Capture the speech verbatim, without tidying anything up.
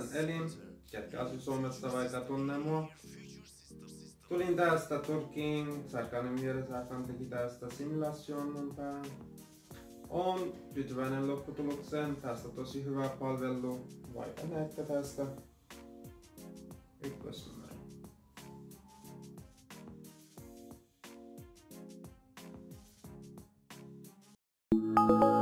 elin, ketkä asuu Suomessa vaikka tunne mua. Tulin tästä Turkiin, Serkanen Mieri Serkan teki tästä simulaation mun pään. Oon tyytyväinen lopputulokseen, tästä tosi hyvä palvelu, vaikka näette tästä ykkösnumero.